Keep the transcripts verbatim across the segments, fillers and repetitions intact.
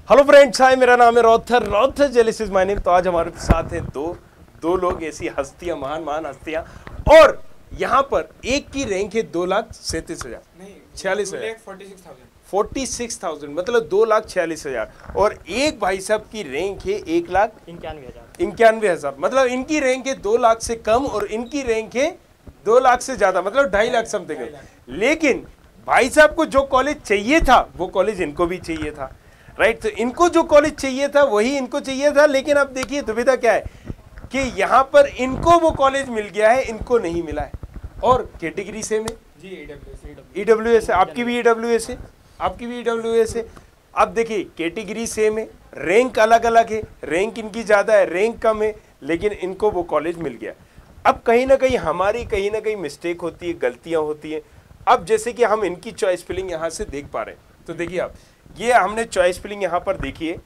Hello friends, हाय, मेरा नाम है Rother Rother Jellis is my name. तो आज हमारे साथ हैं दो दो लोग, ऐसी हस्तियां, महान महान हस्तियां। और यहाँ पर एक की रैंक है दो लाख सैंतीस हजार नहीं छियालीस हजार फोर्टी सिक्स थाउजेंड मतलब दो लाख छियालीस हजार और एक भाई साहब की रैंक है एक लाख इक्यानवे हजार इक्यानवे हजार मतलब इनकी रैंक है दो लाख से कम और इनकी रैंक है दो लाख से ज्यादा, मतलब ढाई लाख समथिंग है। लेकिन भाई साहब को जो कॉलेज चाहिए था वो कॉलेज इनको भी चाहिए था, राइट। तो इनको जो कॉलेज चाहिए था वही इनको चाहिए था। लेकिन अब देखिए दुविधा क्या है कि यहाँ पर इनको वो कॉलेज मिल गया है, इनको नहीं मिला है। और कैटेगरी सेम है जी, ईडब्ल्यू एस है, आपकी भी ईडब्ल्यू एस है, आपकी भी ईडब्ल्यू एस है। अब देखिए कैटेगरी सेम है, रैंक अलग अलग है, रैंक इनकी ज्यादा है, रैंक कम है, लेकिन इनको वो कॉलेज मिल गया। अब कहीं ना कहीं हमारी कहीं ना कहीं मिस्टेक होती है, गलतियां होती हैं। अब जैसे कि हम इनकी चॉइस फिलिंग यहाँ से देख पा रहे हैं, तो देखिए आप, ये हमने चॉइस फिलिंग यहाँ पर देखी है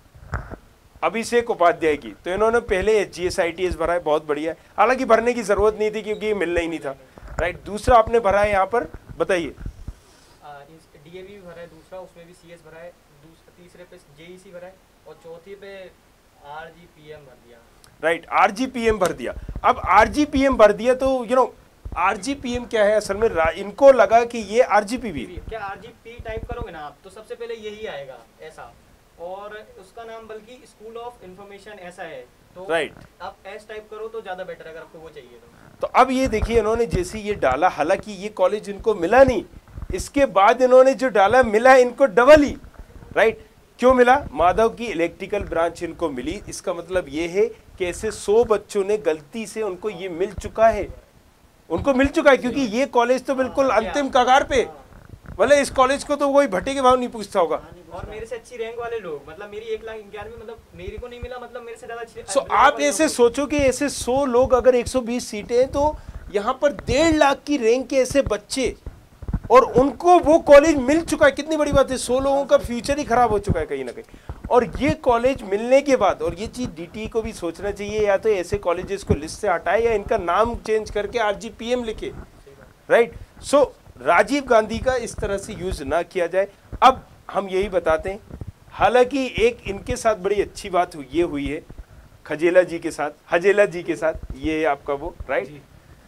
अभिषेक उपाध्याय की। तो इन्होंने पहले H G S I T S भरा है, बहुत बढ़िया है। हालांकि भरने की जरूरत नहीं थी क्योंकि ये मिलना ही नहीं था, राइट। दूसरा आपने भरा है यहाँ पर, बताइए। डी ए वी भरा है दूसरा, उसमें भी सी एस भरा है, तीसरे पे जे ई सी भरा है और चौथे पे आर जी पी एम भर दिया, right. R G P M भर दिया। अब आर जी पी एम भर दिया तो you know R G P M क्या है असल में, इनको लगा कि ये आर जी पी भी क्या आर जी पी टाइप करोगे ना आप तो सबसे पहले यही आएगा ऐसा, और उसका नाम बल्कि स्कूल ऑफ इंफॉर्मेशन ऐसा है, तो राइट आप एस टाइप करो तो ज्यादा बेटर अगर आपको वो चाहिए तो। तो अब ये देखिए इन्होंने जैसे ये डाला, हालांकि ये कॉलेज इनको मिला नहीं, इसके बाद इन्होंने जो डाला मिला इनको डबल ही, राइट। क्यों मिला? माधव की इलेक्ट्रिकल ब्रांच इनको मिली। इसका मतलब ये है कि ऐसे सौ बच्चों ने गलती से उनको ये मिल चुका है, उनको मिल चुका है, क्योंकि ये कॉलेज तो बिल्कुल अंतिम कगार पे, मतलब इस कॉलेज को तो कोई भट्टे के भाव नहीं पूछता होगा। और मेरे से अच्छी रैंक वाले लोग, मतलब मेरी एक लाख इक्यानवे, मतलब मेरे को नहीं मिला, मतलब मेरे से ज्यादा अच्छी। सो so, आप ऐसे सोचो कि ऐसे सौ लोग, अगर एक सौ बीस सीटें हैं तो यहाँ पर डेढ़ लाख की रैंक के ऐसे बच्चे, और उनको वो कॉलेज मिल चुका है। कितनी बड़ी बात है, सौ लोगों का फ्यूचर ही खराब हो चुका है कहीं ना कहीं। और ये कॉलेज मिलने के बाद, और ये चीज डी टी ई को भी सोचना चाहिए, या तो ऐसे कॉलेजेस को लिस्ट से हटाए या इनका नाम चेंज करके आर जी पी एम लिखे, राइट। सो राजीव गांधी का इस तरह से यूज ना किया जाए। अब हम यही बताते हैं, हालांकि एक इनके साथ बड़ी अच्छी बात हुई, ये हुई है खजेला जी के साथ, हजेला जी के साथ, ये है आपका वो, राइट,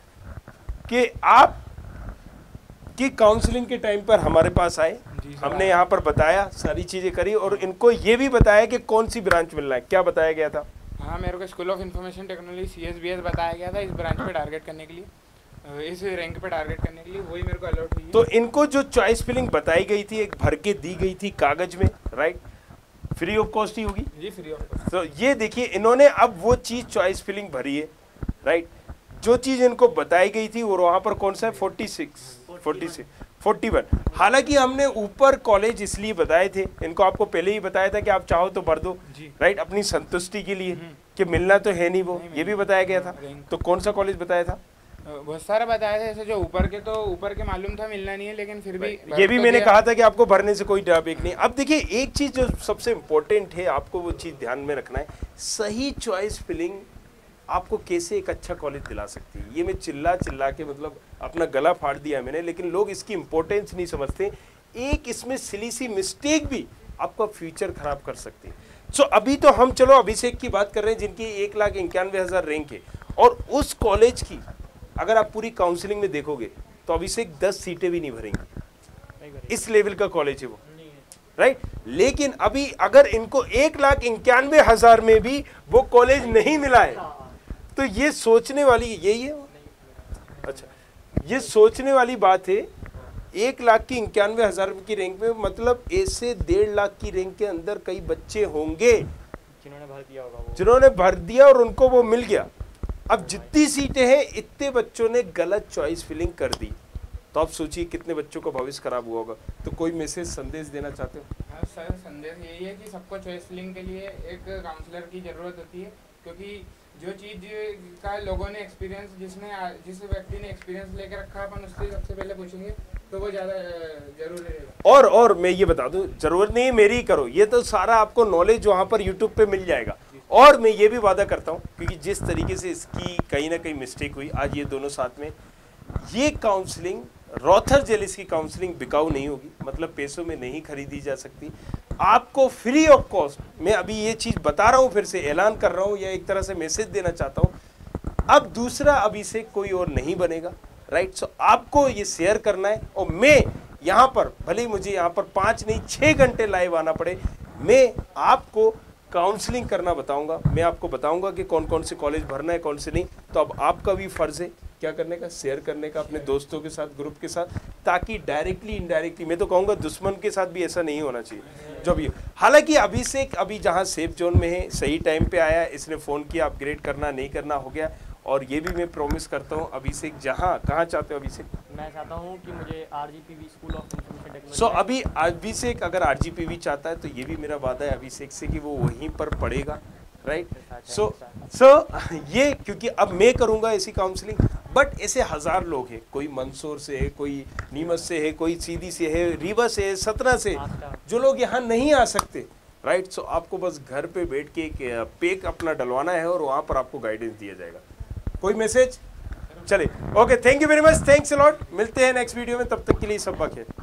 कि आप की काउंसलिंग के टाइम पर हमारे पास आए, हमने यहाँ पर बताया, सारी चीजें करी, और इनको ये भी बताया कि कौन सी ब्रांच मिलना है। क्या बताया गया था? हाँ, मेरे को school of information technology C S B S बताया गया था, इस ब्रांच पे टारगेट करने के लिए, इस रैंक पे टारगेट करने के लिए, वही मेरे को अलॉट हुई है। तो इनको जो चॉइस फिलिंग बताई गई थी, एक भर के दी गई थी कागज में, राइट, फ्री ऑफ कॉस्ट ही होगी जी, फ्री ऑफ कॉस्ट। तो ये देखिए इन्होंने अब वो चीज चॉइस फिलिंग भरी है, राइट। जो चीज इनको बताई गई थी और वहां पर कौन सा है, forty six forty six forty one. हालांकि हमने ऊपर कॉलेज इसलिए बताए थे, इनको आपको पहले ही बताया था कि आप चाहो तो भर दो, राइट, अपनी संतुष्टि के लिए, कि मिलना तो है नहीं वो, ये भी बताया गया था। तो कौन सा कॉलेज बताया था? बहुत सारा बताया था, ऐसे जो ऊपर के, तो ऊपर के मालूम था मिलना नहीं है, लेकिन फिर भी ये भी मैंने कहा था कि आपको भरने से कोई ड्रॉबैक नहीं। अब देखिए एक चीज जो सबसे इंपॉर्टेंट है, आपको वो चीज ध्यान में रखना है, सही चॉइस फिलिंग आपको कैसे एक अच्छा कॉलेज दिला सकती है। ये मैं चिल्ला चिल्ला के मतलब अपना गला फाड़ दिया मैंने, लेकिन लोग इसकी इंपॉर्टेंस नहीं समझते। एक इसमें सिली सी मिस्टेक भी आपका फ्यूचर खराब कर सकती है। सो so, अभी तो हम चलो अभिषेक की बात कर रहे हैं जिनकी एक लाख इक्यानवे हजार रैंक है, और उस कॉलेज की अगर आप पूरी काउंसलिंग में देखोगे तो अभिषेक दस सीटें भी नहीं भरेंगे, इस लेवल का कॉलेज है वो, राइट। लेकिन अभी अगर इनको एक लाख इक्यानवे हजार में भी वो कॉलेज नहीं मिला है तो ये सोचने वाली, यही है, अच्छा, ये सोचने वाली बात है। एक लाख की इक्यानवे हजार की रैंक में, मतलब ऐसे डेढ़ लाख की रैंक के अंदर कई बच्चे होंगे जिन्होंने भर दिया होगा वो, जिन्होंने भर दिया और उनको वो मिल गया। अब जितनी सीटें हैं इतने बच्चों ने गलत चॉइस फिलिंग कर दी, तो आप सोचिए कितने बच्चों का भविष्य खराब हुआ होगा। तो कोई मैसेज, संदेश देना चाहते हो? हाँ सर, संदेश यही है कि सबको चॉइस फिलिंग के लिए एक काउंसलर की जरूरत होती है, क्योंकि जो चीज का लोगों ने एक्सपीरियंस, जिसने जिस व्यक्ति ने एक्सपीरियंस लेकर रखा, अपन उससे सबसे पहले पूछेंगे तो वो ज्यादा जरूरी रहेगा। और और मैं ये बता दूं, जरूरत नहीं है मेरी ही करो, ये तो सारा आपको नॉलेज वहां पर यूट्यूब पे मिल जाएगा। और मैं ये भी वादा करता हूं, क्योंकि जिस तरीके से इसकी कहीं ना कहीं मिस्टेक हुई, आज ये दोनों साथ में, ये काउंसलिंग रॉथर जेलिस की काउंसलिंग बिकाऊ नहीं होगी, मतलब पैसों में नहीं खरीदी जा सकती। आपको फ्री ऑफ कॉस्ट, मैं अभी ये चीज बता रहा हूं, फिर से ऐलान कर रहा हूं या एक तरह से मैसेज देना चाहता हूं, अब दूसरा अभिषेक कोई और नहीं बनेगा, राइट। सो आपको ये शेयर करना है, और मैं यहां पर भले ही मुझे यहां पर पांच नहीं छह घंटे लाइव आना पड़े, मैं आपको काउंसलिंग करना बताऊंगा, मैं आपको बताऊंगा कि कौन कौन से कॉलेज भरना है, कौन से नहीं। तो अब आपका भी फर्ज है क्या करने का, शेयर करने का अपने दोस्तों के साथ, ग्रुप के साथ, ताकि डायरेक्टली इनडायरेक्टली, मैं तो कहूँगा दुश्मन के साथ भी ऐसा नहीं होना चाहिए जो भी। हालांकि अभिषेक अभी जहाँ सेफ जोन में है, सही टाइम पे आया, इसने फ़ोन किया, अपग्रेड करना नहीं करना हो गया, और ये भी मैं प्रॉमिस करता हूँ अभिषेक, जहाँ कहाँ चाहते हो अभिषेक? मैं चाहता हूँ कि मुझे RGPV school of information technology. So अभी अभिषेक अगर आरजीपीवी चाहता है तो ये भी मेरा वादा है अभिषेक से कि वो वहीं पर पढ़ेगा, राइट। सो सो ये, क्योंकि अब मैं करूँगा ऐसी काउंसलिंग, बट ऐसे हजार लोग हैं, कोई मंदसौर से है, कोई नीमच से है, कोई सीधी से है, रीवा से है, सतना से, जो लोग यहाँ नहीं आ सकते, राइट। सो आपको बस घर पे बैठ के एक पेक अपना डलवाना है और वहाँ पर आपको गाइडेंस दिया जाएगा। कोई मैसेज? चले, okay, thank you very much, thanks a lot, मिलते हैं नेक्स्ट वीडियो में, तब तक के लिए सब बखैर।